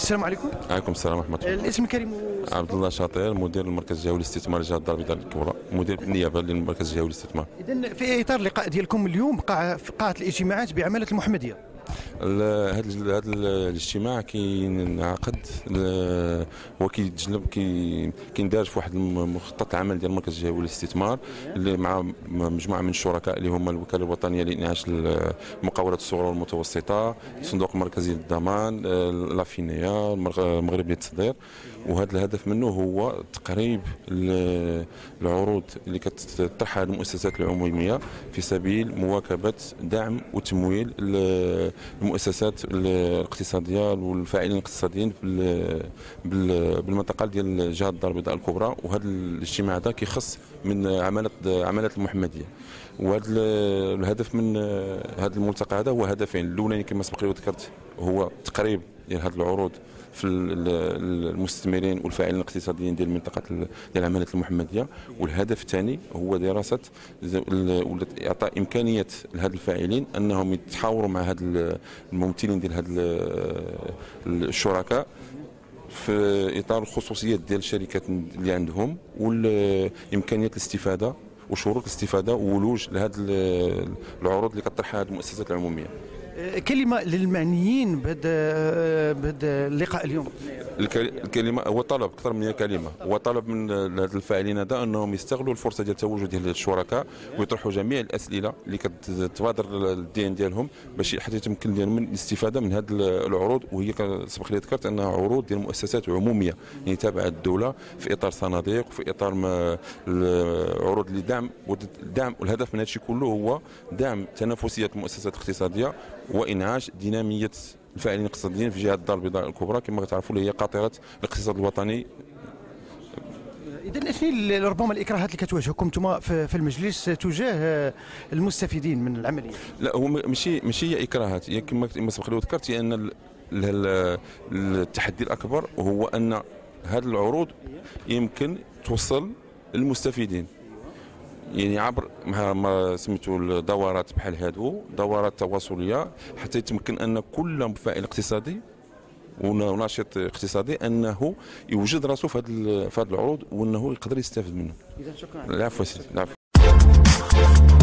السلام عليكم. عليكم السلام ورحمة الله. الاسم الكريم عبد الله شاطير، مدير المركز الجهوي للاستثمار جهة الدار البيضاء الكبرى، مدير النيابة للمركز الجهوي للاستثمار. إذن في إطار اللقاء ديالكم اليوم في قاعة الاجتماعات بعمالة المحمدية. هذا الاجتماع كينعقد هو كيتجلب كيندرج في واحد مخطط العمل ديال المركز الجهوي للاستثمار اللي مع مجموعه من الشركاء اللي هما الوكاله الوطنيه لانعاش المقاولات الصغرى والمتوسطه، الصندوق المركزي للضمان، لافينيا، المغرب للتصدير. وهذا الهدف منه هو تقريب العروض اللي كتطرحها المؤسسات العموميه في سبيل مواكبه دعم وتمويل المؤسسات الاقتصاديه والفاعلين الاقتصاديين بالمنطقه ديال جهه الدار البيضاء الكبرى. وهذا الاجتماع هذا كيخص من عماله المحمديه. وهذا الهدف من هذا الملتقى هذا هو هدفين. الاولاني كما سبق لي وذكرت هو تقريب ديال هذه العروض في المستثمرين والفاعلين الاقتصاديين ديال المنطقه ديال العماله المحمديه. والهدف الثاني هو دراسه اعطاء امكانيه لهذ الفاعلين انهم يتحاوروا مع هاد الممثلين ديال هاد الشركاء في اطار الخصوصيات ديال الشركات اللي عندهم والامكانيات الاستفاده وشروط الاستفاده وولوج لهذه العروض اللي كطرحها هذه المؤسسات العموميه. كلمه للمعنيين بهذا اللقاء اليوم. الكلمه هو طلب اكثر من كلمه، هو طلب من هاد الفاعلين هذا انهم يستغلوا الفرصه ديال التواجد ديال الشركاء ويطرحوا جميع الاسئله اللي كتبادر الذهن ديالهم باش حتى يتمكن ديالهم من الاستفاده من هذه العروض. وهي سبق لي ذكرت انها عروض ديال مؤسسات عموميه يعني تابعه الدوله في اطار صناديق وفي اطار عروض لدعم والهدف من هذا الشيء كله هو دعم تنافسيه المؤسسات الاقتصاديه وانعاش ديناميه الفاعلين الاقتصاديين في جهه الدار البيضاء الكبرى كما تعرفوا اللي هي قاطره الاقتصاد الوطني. اذا شنو ربما الاكراهات اللي كتواجهكم انتم في المجلس تجاه المستفيدين من العمليه؟ لا هو ماشي هي اكراهات، هي كما سبق لي وذكرت هي ان التحدي الاكبر هو ان هذه العروض يمكن توصل للمستفيدين يعني عبر ما سميتو الدورات بحال هادو، دورات تواصليه حتى يتمكن ان كل فاعل اقتصادي وناشط اقتصادي انه يوجد راسه في هذه العروض وانه يقدر يستافد منه. اذا شكرا. العفو سيدي. العفو.